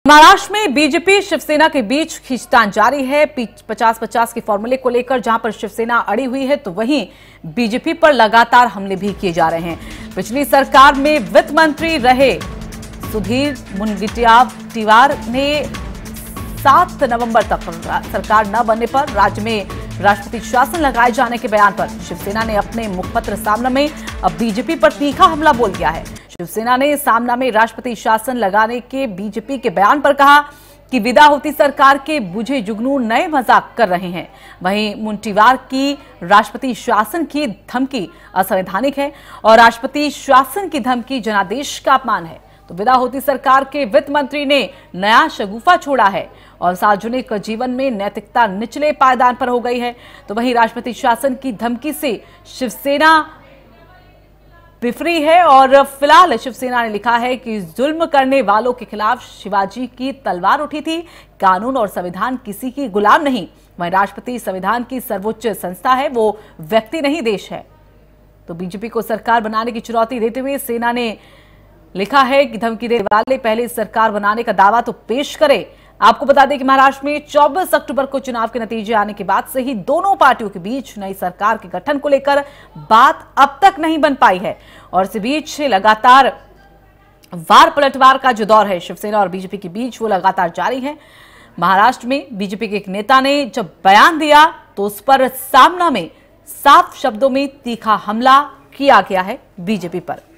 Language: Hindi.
महाराष्ट्र में बीजेपी शिवसेना के बीच खींचतान जारी है। 50-50 के फॉर्मूले को लेकर जहां पर शिवसेना अड़ी हुई है तो वहीं बीजेपी पर लगातार हमले भी किए जा रहे हैं। पिछली सरकार में वित्त मंत्री रहे सुधीर मुनगंटीवार ने 7 नवंबर तक सरकार न बनने पर राज्य में राष्ट्रपति शासन लगाए जाने के बयान पर शिवसेना ने अपने मुखपत्र सामना में अब बीजेपी पर तीखा हमला बोल दिया है। शिवसेना ने सामना में राष्ट्रपति शासन लगाने के बीजेपी के बयान पर कहा कि विदा होती सरकार के बुझे जुगनू नए मजाक कर रहे हैं। वहीं मुनगंटीवार की राष्ट्रपति शासन की धमकी असंवैधानिक है और राष्ट्रपति शासन की धमकी जनादेश का अपमान है। तो विदा होती सरकार के वित्त मंत्री ने नया शगुफा छोड़ा है और सार्वजनिक जीवन में नैतिकता निचले पायदान पर हो गई है। तो वहीं राष्ट्रपति शासन की धमकी से शिवसेना बिफरी है और फिलहाल शिवसेना ने लिखा है कि जुल्म करने वालों के खिलाफ शिवाजी की तलवार उठी थी। कानून और संविधान किसी की गुलाम नहीं। वहीं राष्ट्रपति संविधान की सर्वोच्च संस्था है, वो व्यक्ति नहीं देश है। तो बीजेपी को सरकार बनाने की चुनौती देते हुए सेना ने लिखा है कि धमकी देने वाले पहले सरकार बनाने का दावा तो पेश करे। आपको बता दें कि महाराष्ट्र में 24 अक्टूबर को चुनाव के नतीजे आने के बाद से ही दोनों पार्टियों के बीच नई सरकार के गठन को लेकर बात अब तक नहीं बन पाई है और इस बीच लगातार वार पलटवार का जो दौर है शिवसेना और बीजेपी के बीच वो लगातार जारी है। महाराष्ट्र में बीजेपी के एक नेता ने जब बयान दिया तो उस पर सामना में साफ शब्दों में तीखा हमला किया गया है बीजेपी पर।